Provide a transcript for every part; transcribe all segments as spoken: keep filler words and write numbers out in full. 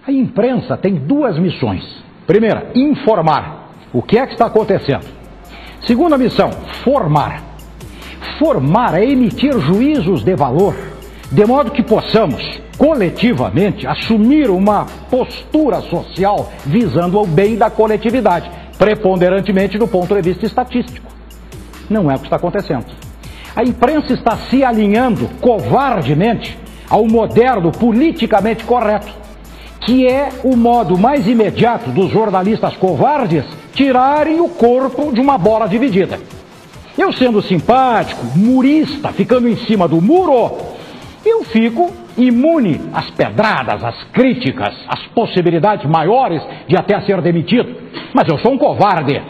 A imprensa tem duas missões. Primeira, informar o que é que está acontecendo. Segunda missão, formar. Formar é emitir juízos de valor, de modo que possamos, coletivamente, assumir uma postura social visando o bem da coletividade, preponderantemente do ponto de vista estatístico. Não é o que está acontecendo. A imprensa está se alinhando covardemente ao moderno politicamente correto, que é o modo mais imediato dos jornalistas covardes tirarem o corpo de uma bola dividida. Eu, sendo simpático, murista, ficando em cima do muro, eu fico imune às pedradas, às críticas, às possibilidades maiores de até ser demitido. Mas eu sou um covarde.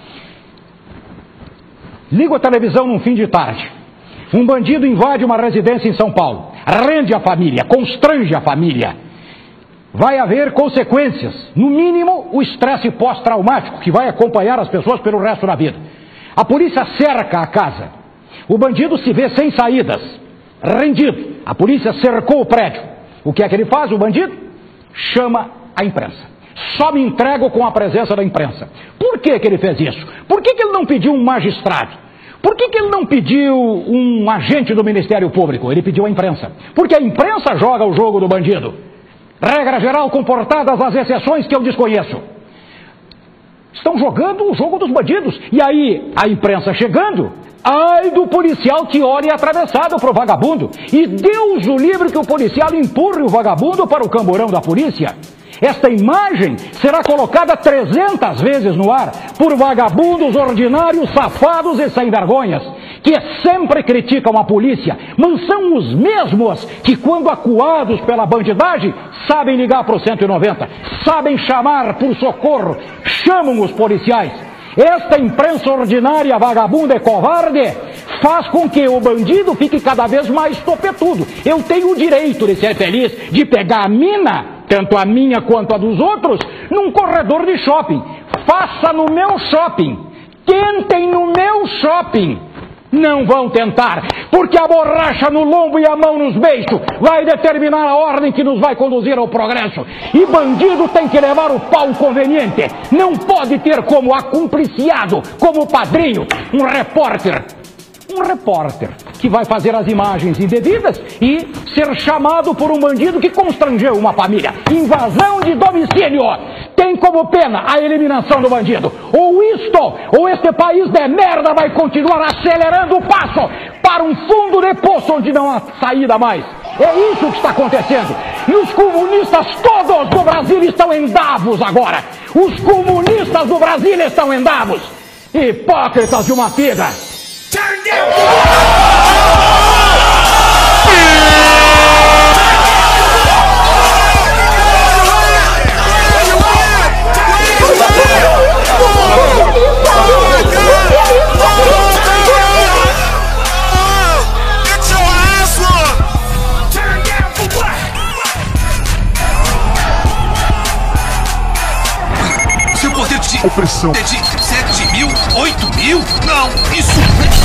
Ligo a televisão num fim de tarde. Um bandido invade uma residência em São Paulo, rende a família, constrange a família. Vai haver consequências, no mínimo o estresse pós-traumático que vai acompanhar as pessoas pelo resto da vida. A polícia cerca a casa. O bandido se vê sem saídas, rendido. A polícia cercou o prédio. O que é que ele faz, o bandido? Chama a imprensa. Só me entrego com a presença da imprensa. Por que que ele fez isso? Por que que ele não pediu um magistrado? Por que que ele não pediu um agente do Ministério Público? Ele pediu a imprensa. Porque a imprensa joga o jogo do bandido. Regra geral, comportadas as exceções que eu desconheço. Estão jogando o jogo dos bandidos. E aí, a imprensa chegando, ai do policial que olhe atravessado para o vagabundo. E Deus o livre que o policial empurre o vagabundo para o camburão da polícia. Esta imagem será colocada trezentas vezes no ar por vagabundos ordinários, safados e sem vergonhas, que sempre criticam a polícia, mas são os mesmos que, quando acuados pela bandidagem, sabem ligar para o cento e noventa, sabem chamar por socorro, chamam os policiais. Esta imprensa ordinária, vagabunda e covarde faz com que o bandido fique cada vez mais topetudo. Eu tenho o direito de ser feliz, de pegar a mina, tanto a minha quanto a dos outros, num corredor de shopping. Faça no meu shopping. Tentem no meu shopping. Não vão tentar, porque a borracha no lombo e a mão nos beiços vai determinar a ordem que nos vai conduzir ao progresso. E bandido tem que levar o pau conveniente. Não pode ter como acumpliciado, como padrinho, um repórter. Um repórter que vai fazer as imagens indevidas e ser chamado por um bandido que constrangeu uma família. Invasão de domicílio. Tem como pena a eliminação do bandido. Ou isto, ou este país de merda vai continuar acelerando o passo para um fundo de poço onde não há saída mais. É isso que está acontecendo. E os comunistas todos do Brasil estão em Davos agora. Os comunistas do Brasil estão em Davos. Hipócritas de uma figa. Turn down! Seu poder de opressão é de sete mil, oito mil? Não, isso